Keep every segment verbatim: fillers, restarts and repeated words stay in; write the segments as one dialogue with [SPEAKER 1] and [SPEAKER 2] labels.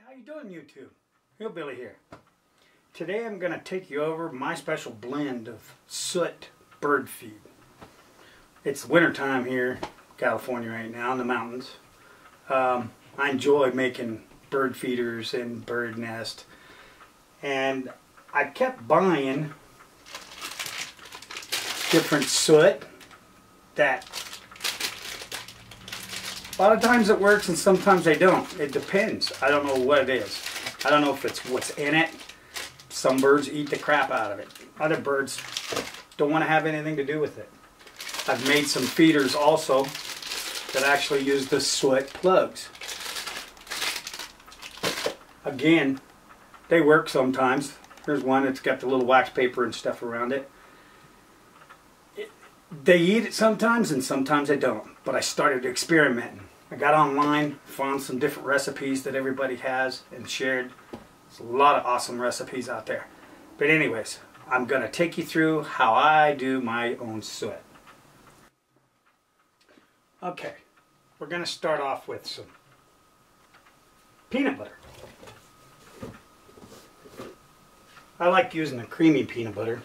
[SPEAKER 1] How you doing, YouTube? HillBilly here. Today I'm going to take you over my special blend of suet bird feed. It's winter time here in California right now in the mountains. Um, I enjoy making bird feeders and bird nest, and I kept buying different suet that a lot of times it works and sometimes they don't. It depends. I don't know what it is. I don't know if it's what's in it. Some birds eat the crap out of it. Other birds don't want to have anything to do with it. I've made some feeders also that actually use the suet plugs. Again, they work sometimes. Here's one that's got the little wax paper and stuff around it. it. They eat it sometimes and sometimes they don't. But I started experimenting. I got online, found some different recipes that everybody has and shared. There's a lot of awesome recipes out there. But anyways, I'm going to take you through how I do my own suet. Okay, we're going to start off with some peanut butter. I like using a creamy peanut butter.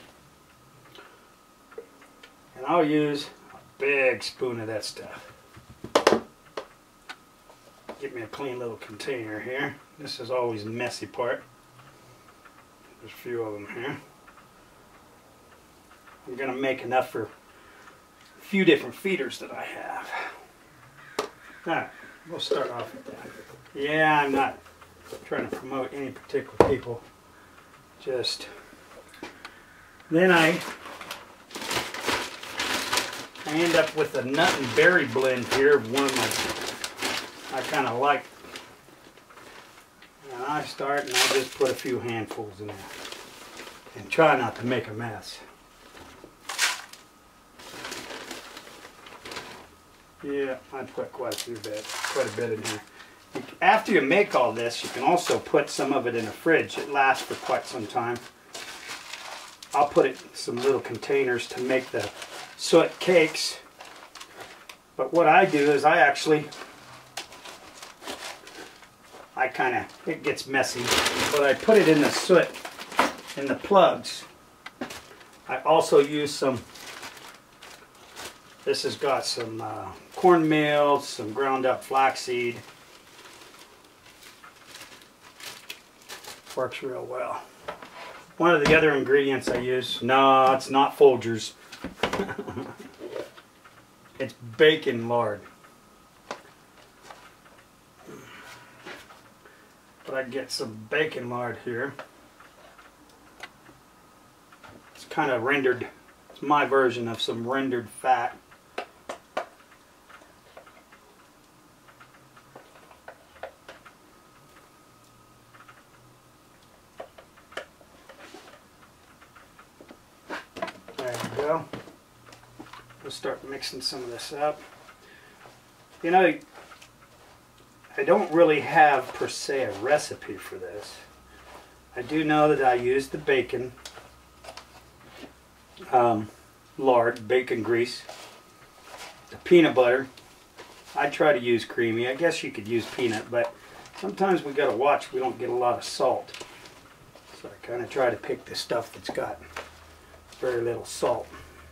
[SPEAKER 1] And I'll use a big spoon of that stuff. Get me a clean little container here. This is always the messy part. There's a few of them here. I'm going to make enough for a few different feeders that I have. Alright, we'll start off with that. Yeah, I'm not trying to promote any particular people. Just then I I end up with a nut and berry blend here of one of my I kind of like. And I start and I just put a few handfuls in there and try not to make a mess. Yeah, I put quite a few bit, quite a bit in here. After you make all this, you can also put some of it in a fridge. It lasts for quite some time. I'll put it in some little containers to make the suet cakes. But what I do is I actually I kind of, it gets messy, but I put it in the soot, in the plugs. I also use some, this has got some uh, cornmeal, some ground up flaxseed. Works real well. One of the other ingredients I use, no, it's not Folgers. It's bacon lard. But I get some bacon lard here. It's kind of rendered, it's my version of some rendered fat. There you go. We'll start mixing some of this up. You know, I don't really have per se a recipe for this. I do know that I use the bacon um, lard, bacon grease, the peanut butter. I try to use creamy. I guess you could use peanut, but sometimes we got to watch we don't get a lot of salt. So I kind of try to pick the stuff that's got very little salt.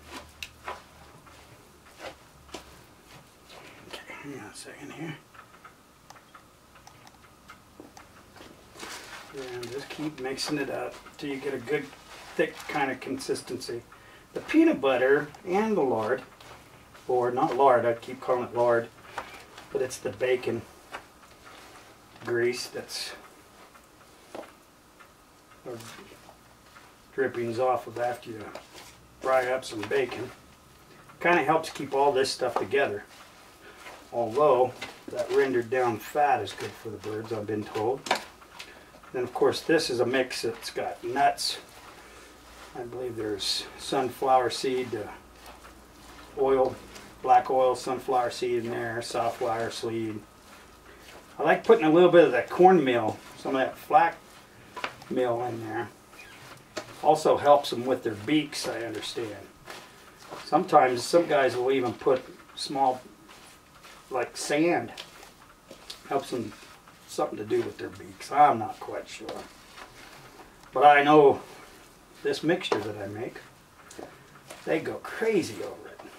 [SPEAKER 1] Okay, hang on a second here. And just keep mixing it up until you get a good thick kind of consistency. The peanut butter and the lard, or not lard, I keep calling it lard, but it's the bacon grease that's or drippings off of after you fry up some bacon. Kind of helps keep all this stuff together. Although that rendered down fat is good for the birds, I've been told. Then of course this is a mix that's got nuts. I believe there's sunflower seed, uh, oil, black oil, sunflower seed in there, safflower seed. I like putting a little bit of that cornmeal, some of that flax meal in there. Also helps them with their beaks, I understand. Sometimes some guys will even put small, like sand, helps them something to do with their beaks. I'm not quite sure. But I know this mixture that I make, they go crazy over it.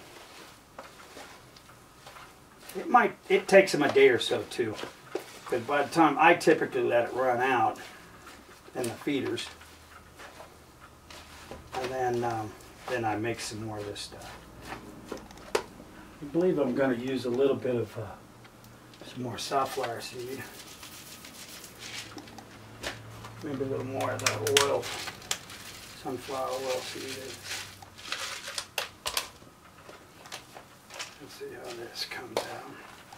[SPEAKER 1] It might, it takes them a day or so too. Because by the time I typically let it run out in the feeders, and then um, then I make some more of this stuff. I believe I'm going to use a little bit of uh, some more safflower seed. Maybe a little more of that oil, sunflower oil seed. Let's see how this comes out.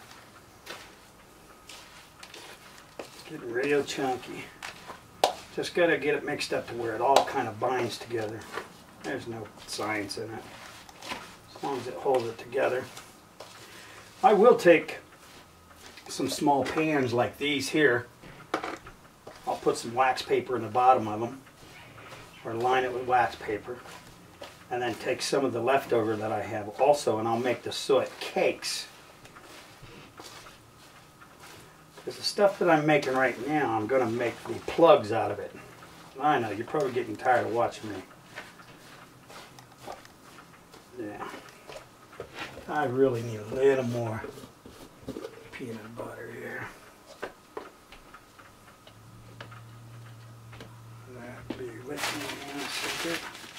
[SPEAKER 1] It's getting real chunky. Just got to get it mixed up to where it all kind of binds together. There's no science in it. As long as it holds it together. I will take some small pans like these here. I'll put some wax paper in the bottom of them, or line it with wax paper, and then take some of the leftover that I have also, and I'll make the suet cakes. Because the stuff that I'm making right now, I'm going to make the plugs out of it. I know, you're probably getting tired of watching me. Yeah. I really need a little more peanut butter here. That'll be with me in a second.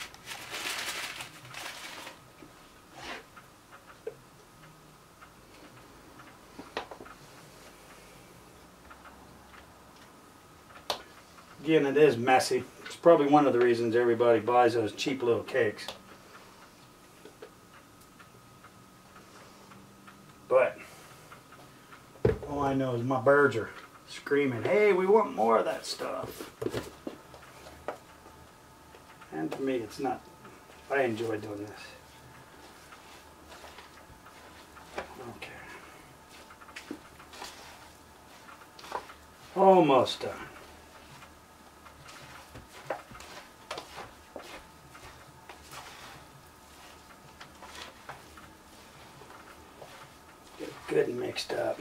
[SPEAKER 1] Again, it is messy. It's probably one of the reasons everybody buys those cheap little cakes. But all I know is my birds are screaming, hey, we want more of that stuff. And to me, it's not. I enjoy doing this. Okay. Almost done. Get it good and mixed up.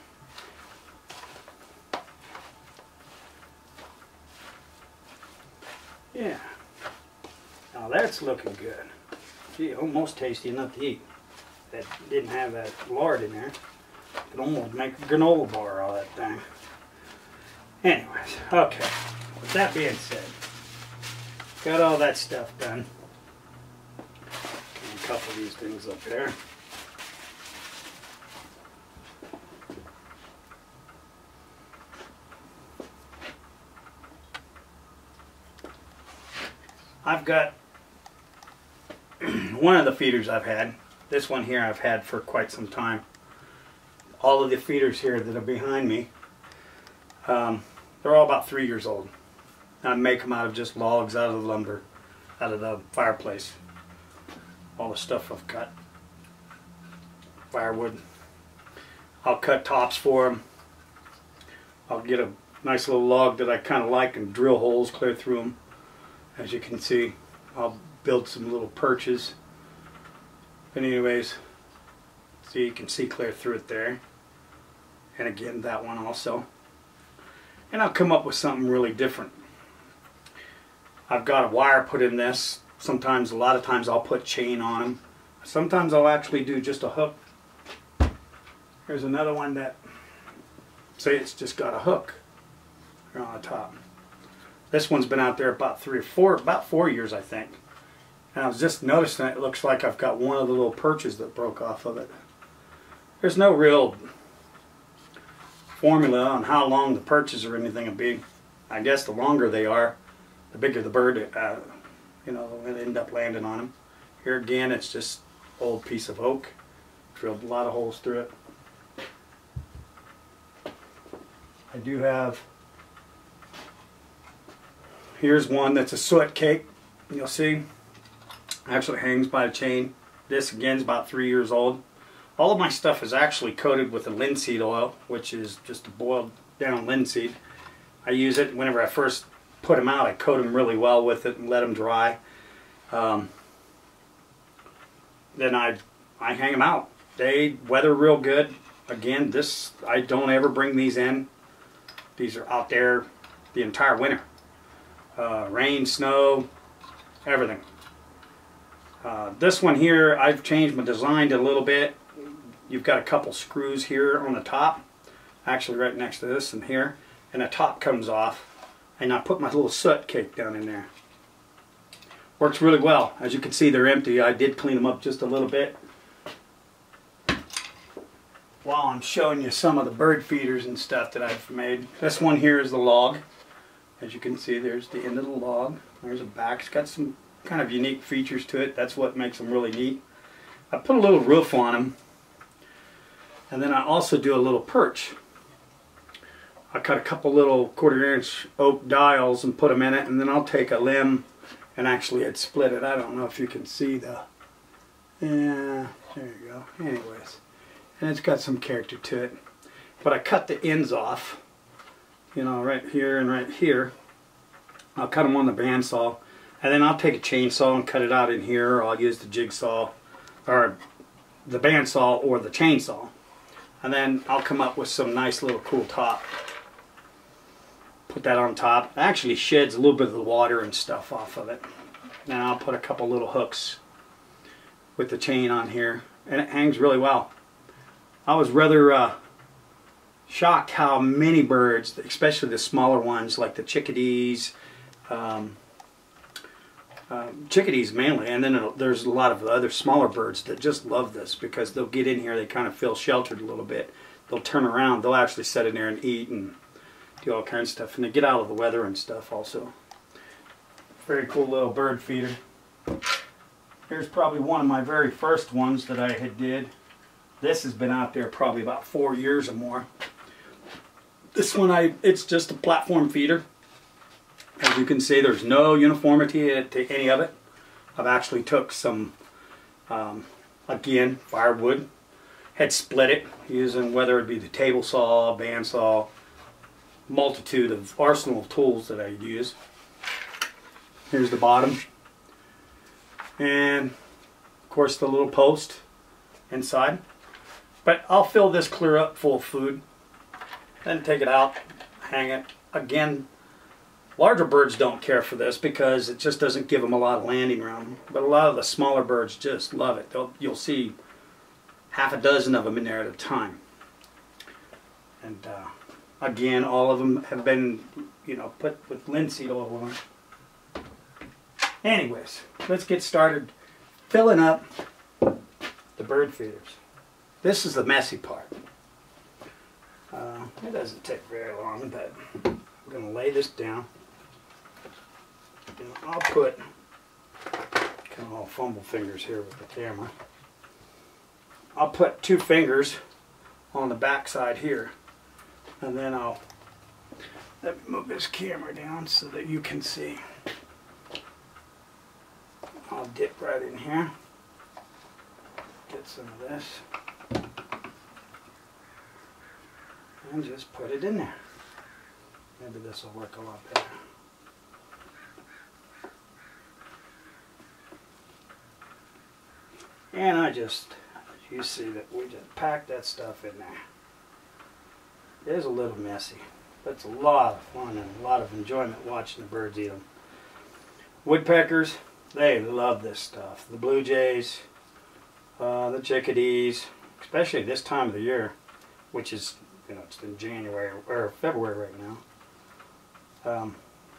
[SPEAKER 1] Yeah. Now that's looking good. Gee, almost tasty enough to eat. That didn't have that lard in there. Could almost make a granola bar out of that thing. Anyways, okay. With that being said, got all that stuff done. And a couple of these things up there. I've got one of the feeders I've had. This one here I've had for quite some time. All of the feeders here that are behind me, um, they're all about three years old. I make them out of just logs out of the lumber, out of the fireplace. All the stuff I've cut. Firewood. I'll cut tops for them. I'll get a nice little log that I kind of like and drill holes clear through them. As you can see, I'll build some little perches. But anyways, so you can see clear through it there. And again, that one also. And I'll come up with something really different. I've got a wire put in this. Sometimes, a lot of times I'll put chain on them. Sometimes I'll actually do just a hook. Here's another one that, say it's just got a hook here on the top. This one's been out there about three or four, about four years I think. And I was just noticing it looks like I've got one of the little perches that broke off of it. There's no real formula on how long the perches or anything will be. I guess the longer they are, the bigger the bird, uh, you know, will end up landing on them. Here again, it's just old piece of oak. Drilled a lot of holes through it. I do have, here's one that's a suet cake. You'll see, actually hangs by a chain. This again is about three years old. All of my stuff is actually coated with a linseed oil, which is just a boiled down linseed. I use it whenever I first put them out. I coat them really well with it and let them dry. Um, then I, I hang them out. They weather real good. Again, this, I don't ever bring these in These are out there the entire winter. Uh, rain, snow, everything. Uh, this one here, I've changed my design a little bit. You've got a couple screws here on the top, actually right next to this and here, and the top comes off, and I put my little soot cake down in there. Works really well. As you can see, they're empty. I did clean them up just a little bit. While I'm showing you some of the bird feeders and stuff that I've made. This one here is the log. As you can see, there's the end of the log. There's a back. It's got some kind of unique features to it. That's what makes them really neat. I put a little roof on them. And then I also do a little perch. I cut a couple little quarter inch oak dials and put them in it. And then I'll take a limb and actually I'd split it. I don't know if you can see the... Yeah, there you go. Anyways. And it's got some character to it. But I cut the ends off. You know, right here and right here. I'll cut them on the bandsaw, and then I'll take a chainsaw and cut it out in here, or I'll use the jigsaw, or the bandsaw, or the chainsaw. And then I'll come up with some nice little cool top. Put that on top. It actually sheds a little bit of the water and stuff off of it. Then I'll put a couple little hooks with the chain on here, and it hangs really well. I was rather uh, shocked how many birds, especially the smaller ones like the chickadees, um, uh, chickadees mainly, and then there's a lot of other smaller birds that just love this because they'll get in here, they kind of feel sheltered a little bit. They'll turn around, they'll actually sit in there and eat and do all kinds of stuff, and they get out of the weather and stuff also. Very cool little bird feeder. Here's probably one of my very first ones that I had did. This has been out there probably about four years or more. This one, I it's just a platform feeder. As you can see, there's no uniformity to any of it. I've actually took some, um, again, firewood, had split it using whether it be the table saw, bandsaw, multitude of arsenal of tools that I use. Here's the bottom. And, of course, the little post inside. But I'll fill this clear up full of food, then take it out, hang it. Again, larger birds don't care for this because it just doesn't give them a lot of landing room. But a lot of the smaller birds just love it. They'll, you'll see half a dozen of them in there at a time. And uh, again, all of them have been, you know, put with linseed oil on them. Anyways, let's get started filling up the bird feeders. This is the messy part. Uh, it doesn't take very long, but I'm going to lay this down. And I'll put, kind of all fumble fingers here with the camera. I'll put two fingers on the back side here, and then I'll let me move this camera down so that you can see. I'll dip right in here, get some of this, and just put it in there. Maybe this will work a lot better. And I just, you see that we just pack that stuff in there. It is a little messy, but it's a lot of fun and a lot of enjoyment watching the birds eat them. Woodpeckers, they love this stuff. The blue jays, uh, the chickadees, especially this time of the year, which is, you know, it's in January or February right now. Um,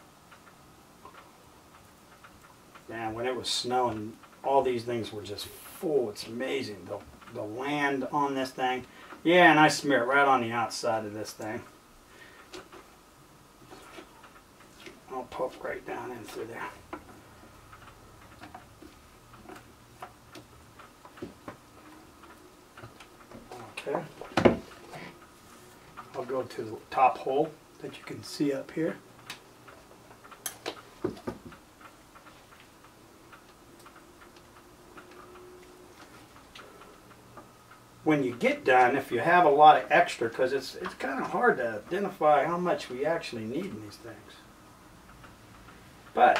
[SPEAKER 1] man, when it was snowing, all these things were just full. It's amazing. The, the land on this thing. Yeah, and I smear it right on the outside of this thing. I'll poke right down in through there. Okay. I'll go to the top hole that you can see up here. When you get done, if you have a lot of extra, because it's it's kind of hard to identify how much we actually need in these things. But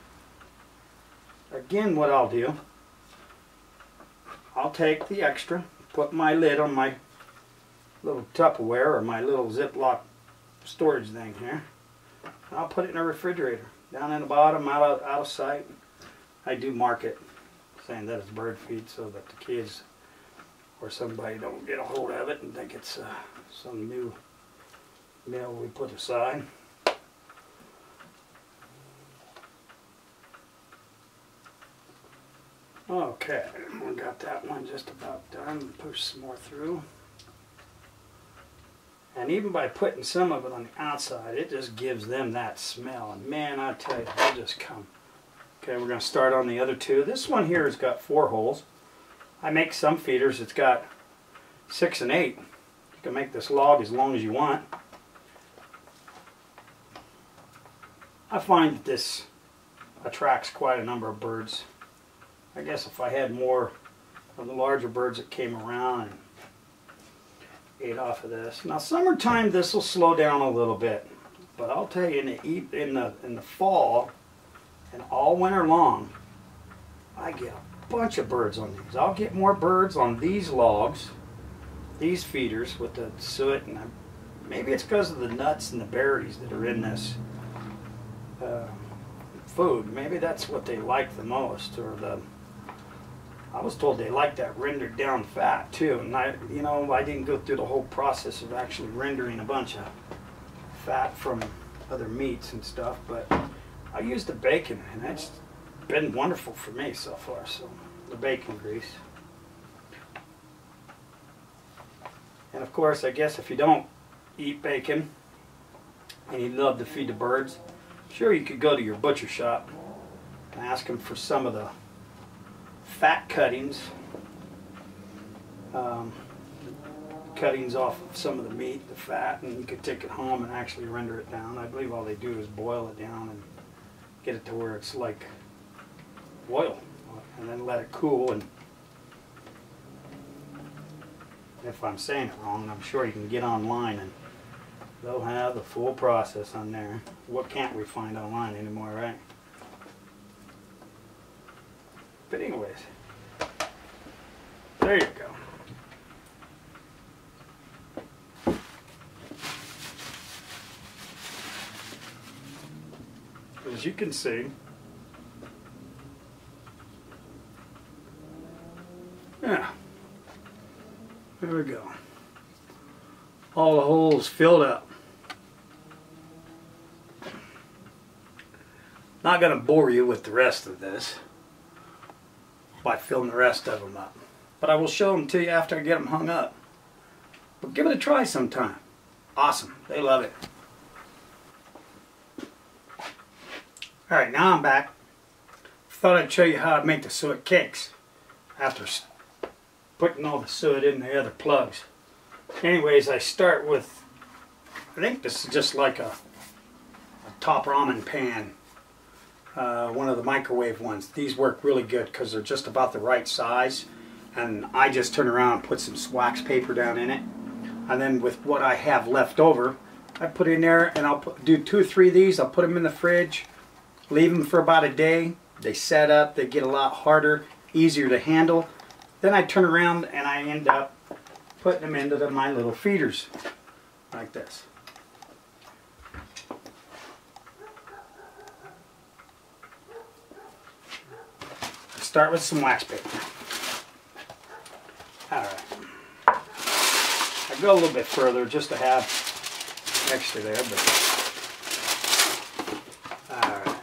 [SPEAKER 1] again, what I'll do, I'll take the extra, put my lid on my little Tupperware or my little Ziploc storage thing here. I'll put it in a refrigerator, down in the bottom, out of, out of sight. I do mark it, saying that it's bird feed so that the kids or somebody don't get a hold of it and think it's uh, some new meal we put aside. Okay, we got that one just about done. Push some more through. And even by putting some of it on the outside, it just gives them that smell. And man, I tell you, they just come. Okay, we're going to start on the other two. This one here has got four holes. I make some feeders, it's got six and eight. You can make this log as long as you want. I find that this attracts quite a number of birds. I guess if I had more of the larger birds that came around and ate off of this. Now summertime this will slow down a little bit, but I'll tell you in the in the in the fall and all winter long, I get a bunch of birds on these. I'll get more birds on these logs, these feeders with the suet, and I, maybe it's because of the nuts and the berries that are in this uh, food. Maybe that's what they like the most, or the. I was told they like that rendered down fat too, and I, you know, I didn't go through the whole process of actually rendering a bunch of fat from other meats and stuff, but I used the bacon, and it's been wonderful for me so far. So the bacon grease, and of course, I guess if you don't eat bacon and you love to feed the birds, sure you could go to your butcher shop and ask them for some of the fat cuttings, um, cuttings off of some of the meat, the fat, and you could take it home and actually render it down. I believe all they do is boil it down and get it to where it's like oil, and then let it cool. And if I'm saying it wrong, I'm sure you can get online and they'll have the full process on there. What can't we find online anymore, right? But anyways, there you go. As you can see, yeah, there we go. All the holes filled up. Not going to bore you with the rest of this by filling the rest of them up, but I will show them to you after I get them hung up. But give it a try sometime. Awesome, they love it. Alright, now I'm back. Thought I'd show you how I make the suet cakes after putting all the suet in the other plugs. Anyways, I start with, I think this is just like a, a top ramen pan. Uh, one of the microwave ones. These work really good because they're just about the right size, and I just turn around and put some wax paper down in it, and then with what I have left over I put in there, and I'll put, do two or three of these. I'll put them in the fridge, leave them for about a day. They set up, they get a lot harder, easier to handle. Then I turn around and I end up putting them into the, my little feeders like this. Start with some wax paper. Alright. I go a little bit further just to have extra there, but alright.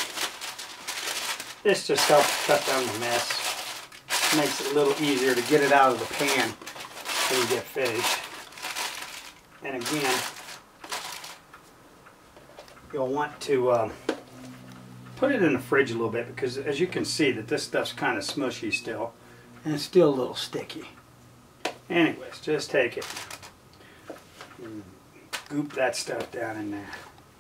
[SPEAKER 1] This just helps cut down the mess. Makes it a little easier to get it out of the pan when you get finished. And again, you'll want to um, put it in the fridge a little bit, because as you can see that this stuff's kind of smushy still, and it's still a little sticky. Anyways, just take it and goop that stuff down in there.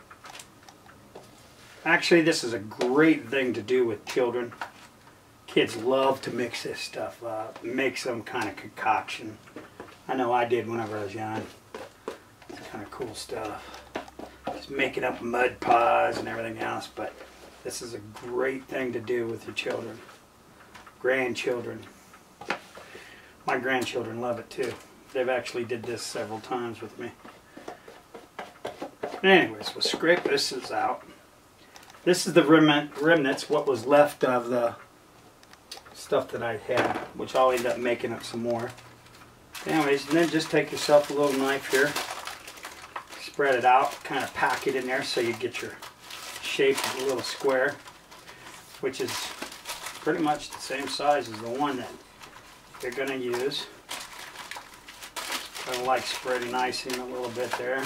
[SPEAKER 1] Actually, this is a great thing to do with children. Kids love to mix this stuff up, make some kind of concoction. I know I did whenever I was young. It's kind of cool stuff. Just making up mud pies and everything else, but this is a great thing to do with your children, grandchildren. My grandchildren love it too. They've actually did this several times with me. Anyways, we'll scrape this out. This is the remnant, remnants, what was left of the stuff that I had, which I'll end up making up some more. Anyways, and then just take yourself a little knife here, spread it out, kind of pack it in there so you get your shape of a little square, which is pretty much the same size as the one that you're going to use. Kind of like spreading icing a little bit there.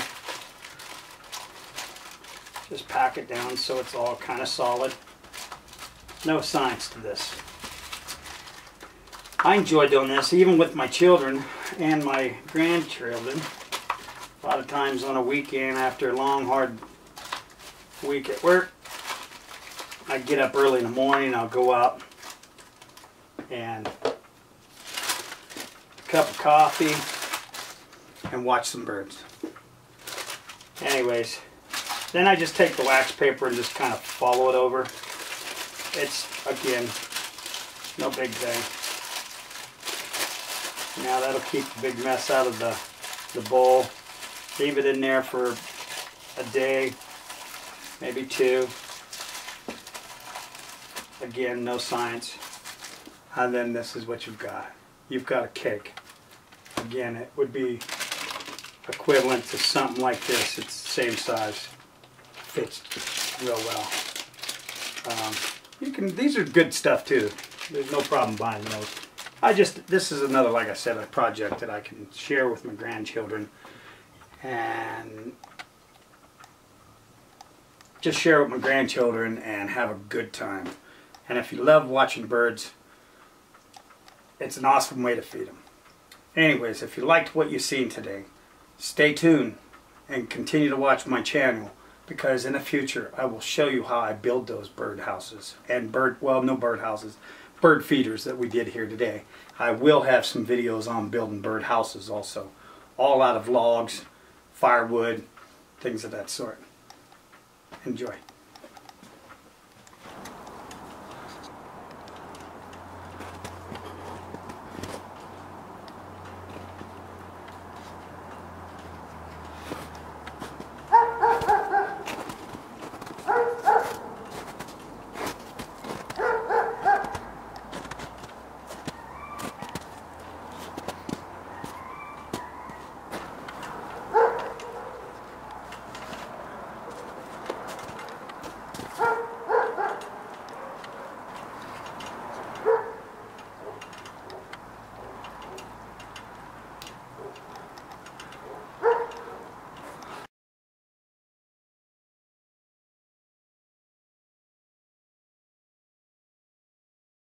[SPEAKER 1] Just pack it down so it's all kind of solid. No science to this. I enjoy doing this even with my children and my grandchildren. A lot of times on a weekend after a long hard week at work, I get up early in the morning, I'll go out and a cup of coffee and watch some birds. Anyways, then I just take the wax paper and just kind of follow it over. It's, again, no big thing. Now that'll keep the big mess out of the, the bowl. Leave it in there for a day, maybe two. Again, no science. And then this is what you've got. You've got a cake. Again, it would be equivalent to something like this. It's the same size. Fits real well. Um, you can. These are good stuff too. There's no problem buying those. I just, this is another, like I said, a project that I can share with my grandchildren and just share with my grandchildren and have a good time. And if you love watching birds, it's an awesome way to feed them. Anyways, if you liked what you've seen today, stay tuned and continue to watch my channel, because in the future I will show you how I build those bird houses and bird, well, no bird houses, bird feeders that we did here today. I will have some videos on building bird houses also, all out of logs, firewood, things of that sort. Enjoy.